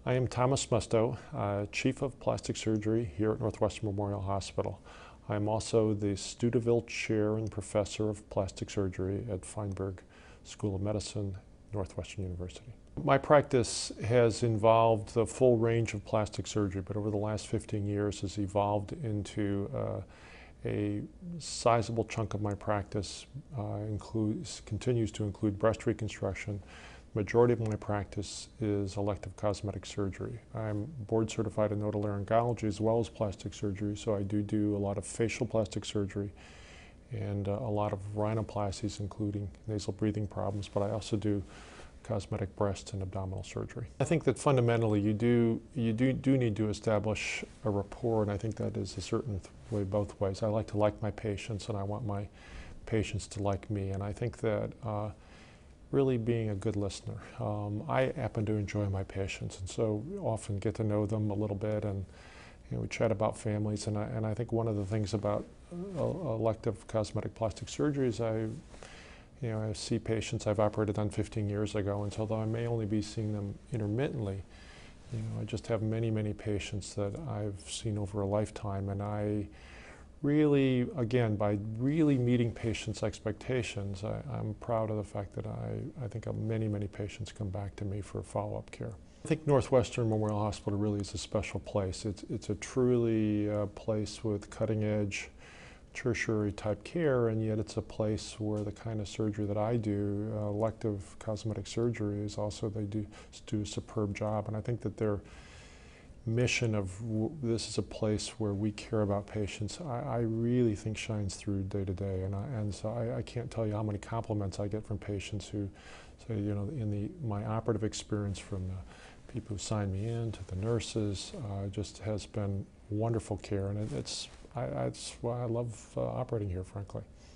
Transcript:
I am Thomas Mustoe, Chief of Plastic Surgery here at Northwestern Memorial Hospital. I am also the Studeville Chair and Professor of Plastic Surgery at Feinberg School of Medicine, Northwestern University. My practice has involved the full range of plastic surgery, but over the last 15 years has evolved into a sizable chunk of my practice continues to include breast reconstruction. Majority of my practice is elective cosmetic surgery. I'm board certified in otolaryngology as well as plastic surgery, so I do a lot of facial plastic surgery and a lot of rhinoplasties, including nasal breathing problems, but I also do cosmetic breast and abdominal surgery. I think that fundamentally you do need to establish a rapport, and I think that is a certain way both ways. I like my patients, and I want my patients to like me, and I think that really being a good listener. I happen to enjoy my patients, and so often get to know them a little bit, and we chat about families. And I think one of the things about elective cosmetic plastic surgery is I see patients I've operated on 15 years ago, and so although I may only be seeing them intermittently, I just have many patients that I've seen over a lifetime, and I really, again, by really meeting patients' expectations, I'm proud of the fact that I think many patients come back to me for follow-up care. I think Northwestern Memorial Hospital really is a special place. It's a truly place with cutting-edge tertiary type care, and yet it's a place where the kind of surgery that I do, elective cosmetic surgery, is also they do a superb job. And I think that their mission of this is a place where we care about patients, I really think shines through day to day, and so I can't tell you how many compliments I get from patients who say, in my operative experience, from the people who sign me in to the nurses, just has been wonderful care, and it's why I love operating here, frankly.